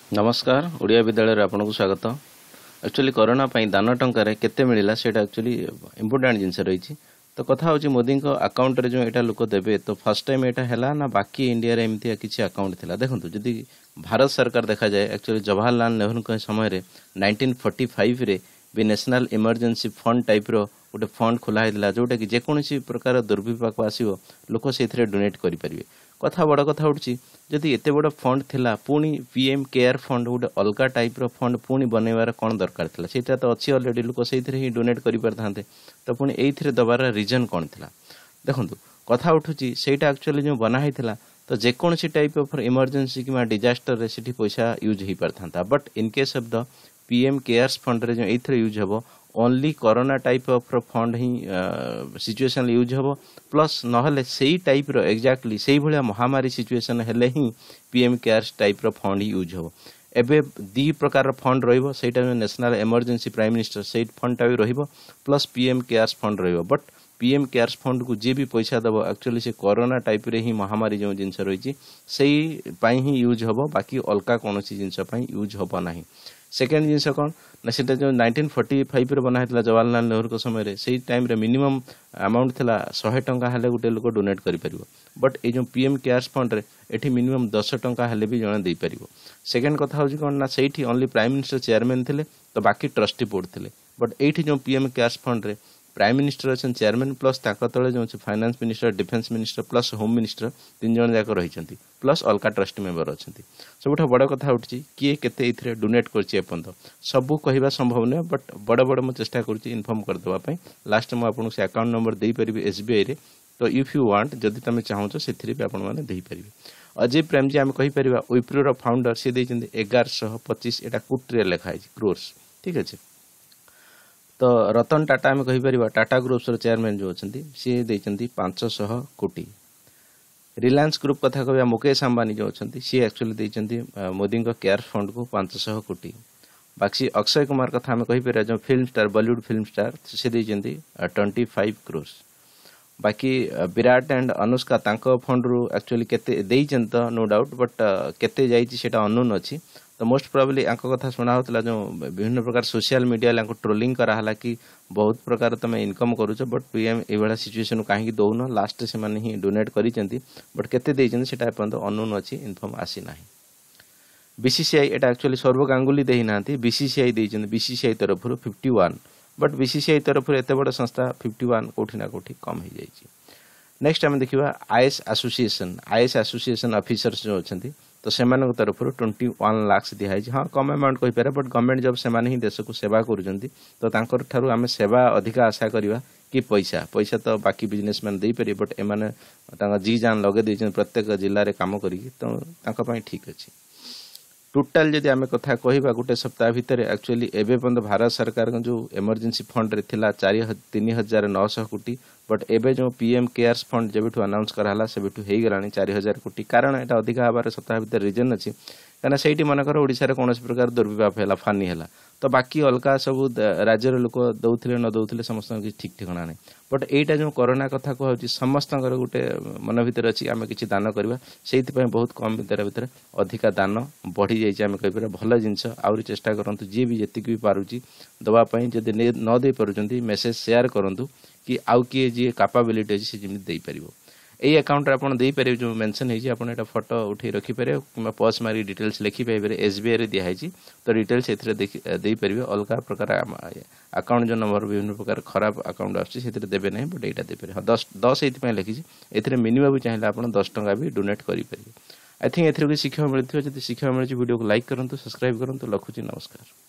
नमस्कार ओडिया विद्यालय आपको स्वागत। एक्चुअली कोरोना दान टंकार केते मिलला सेटा एक्चुअली इम्पोर्टेंट जिनस रही। तो कथा हूँ मोदी अकाउंट रे जो एटा लोक देबे तो फर्स्ट टाइम एटा हैला ना बाकी इंडिया रे एमती किसी अकाउंट थिला। देखंतु जदि भारत सरकार देखा जाए एक्चुअली जवाहरलाल नेहरू के समय रे 1945 रे भी नेशनल इमरजेंसी फंड टाइप रो गोटे फंड खोला होता जोटा कि जेकोसी प्रकार दुर्विपाक आसो लोक से डोनेट करें। कथा बड़ कथा उठी जदि एत बड़ फंड थिला पुणी पीएम केयर फंड गोटे अलग टाइप रो फंड पुणी बनइबार कौन दरकार थिला सेटा तो अच्छी अलरेडी लोक से ही डोनेट करि परथांते। तो पुणी एइथिरे दबार रीजन कौन थिला देखंतु कथा उठुची सेटा एक्चुअली जो बना हैथिला तो जेकोसी टाइप ऑफ इमरजेंसी कि डिजास्टर रे सिटी पैसा यूज हो पारथा। But in case of the PM cares fund रे जो एइथिरे यूज हबो only corona type of fund ही सिचुएशन यूज हम प्लस नहले से टाइप रो एक्जाक्टली से भाया महामारी सिचुएशन हेले ही पीएम केयर्स टाइप रो फंड ही यूज हम। एबे दी प्रकार फंड रहिबो सेटा नेशनल इमरजेंसी प्राइम मिनिस्टर से फंडटा भी रहिबो प्लस पीएम केयर्स फंड रहिबो। बट पीएम केयर्स फंड को जी भी पैसा दबो एक्चुअली से कोरोना टाइप रे ही महामारी जो जिनस रही से ही यूज हम बाकी अलका कौन जिनस यूज हम ना। सेकेंड जिनस कौन ना से जो 1945 रे बना है जवाहरलाल नेहरू के समय से टाइम रे मिनिमम अमाउंट थिला 100 टंका हेले गोटे लोक डोनेट करि परिबो। बट ये जो पीएम केयर्स फंड रे एठी मिनिमम 10 टंका हेले भी जणे देई परिबो। सेकेंड कथा होची कोन ना सेठी ओनली प्राइम मिनिस्टर चेयरमैन थिले तो बाकी ट्रस्टी बोर्ड थिले। बट एठी जो पीएम केयर्स फंड रे प्राइम मिनिस्टर अच्छा चेयरमैन प्लस तले जो finance minister defence minister plus home minister 3 जन जाक रही प्लस अलका ट्रस्ट मेंबर अच्छा। सबुठ बड़ कथा उठी किए केते डोनेट कर सबू कहवा संभव नुहे। बट बड़ बड़ मुझे चेष्टा करुँची इनफर्म करदेवाई। लास्ट मुझे से अकाउंट नंबर दे पारि एसबीआई रे तो इफ यू वांट जदि तुम चाहूँ से आपने अजय प्रेम जी आम कहीपर विप्रो फाउंडर सी 1125 एटा कोटी लिखाई क्रोर्स ठीक अच्छे। तो रतन टाटा आम कहीपर टाटा ग्रुप्स चेयरमैन जो अच्छा सी देती 500 कोटी। रिलायंस ग्रुप कथा कह मुकेश अंबानी जो अच्छा सी एक्चुअली देती मोदी केयर फंड को 500 कोटी। बाकी अक्षय कुमार कथा आम कहीपर जो film star Bollywood film star सी देती 25 क्रोर्स। बाकी विराट एंड अनुष्का तांको फंड रू एक्चुअली केते देइछन तो नो डाउट बट केते जाइछि सेटा अननोन अछि। तो मोस्ट प्रोबेबली आंको कथा सुना होतला जो विभिन्न प्रकार सोशल मीडिया लांको ट्रोलिंग करा हला कि बहुत प्रकार तमे इनकम करूछ बट पीएम एवला सिचुएशन काहे दउन लास्ट से माने ही डोनेट करिसेंती बट केते देइछन सेटा अपन तो अननोन अछि इनफॉर्म आसी नाही। बीसीसीआई एटा एक्चुअली सर्व गांगुली देहि नांती बीसीसीआई देइछन बीसीसीआई तरफ 51 बट बीसीसीआई तरफ एत बड़ संस्था 51 कोठी ना कोठी कम हो जाइए। नेक्स्ट आम देखा आईएएस एसोसिएशन ऑफिसर्स जो अच्छा तो से तरफ 21 लाख दिखाई। हाँ कम अमाउंट कहीपर बट गवर्नमेंट जब से ही देश को सेवा करूँ आम सेवा अधिका आशा करवा कि पैसा पैसा तो बाकी बिजनेसमैन दे पारे बट एमाने जी जान लगे देते प्रत्येक जिले में कम करी तो ठीक अच्छे। टोटाल जदि आम कथा कहवा गोटे सप्ताह भितर एक्चुअली एवं पर्यंत भारत सरकार जो इमरजेंसी फंड रे थिला 3900 कोटी बट एबे जो पीएम केयर्स फंड जब अनाउंस कराला से हो गला 4000 कोटी। कारण यहाँ अधिक हबार सप्ताह भितर रिजन अच्छी कहीं से मनकर ओडिशा कौन प्रकार दुर्विपाक है फानी है तो बाकी अलग सब राज्य लोक दौले न दौले समस्त किसी ठीक ठिकाना नहीं। बट एटा जो कोरोना कथा कहूँ समस्त गोटे मन भर अच्छी आम कि दान करवा से बहुत कम भितर अधिका दान बढ़ी जाइए आम कहीपर भल जिनस आहरी चेष्टा करूँ जी भी जी भी पारुची दवापाई जब न दे पार्टी मेसेज शेयर करूँ कि आउ किए जी कैपेबिलिटी अच्छी से जमी दे पार यही अकाउंट आप देपारे जो मेंशन है आप फोटो उठे रखिपारे कि पर्स मारी डिटेल्स लिखिपारे एसबीआई रे दिखाई तो डिटेल्स दे पारे अलग प्रकार अकाउंट जो नंबर विभिन्न प्रकार खराब अकाउंट आसबे ना बट यहाँ देपारे। हाँ 10 ये लिखी ए मिनिमम चाहिए आप 10 टंका भी डोनेट करेंगे। आई थिंक ए शिक्षा मिलती जब शिक्षा मिली वीडियो को लाइक करूँ सब्सक्राइब करूँ। रखुच्छी नमस्कार।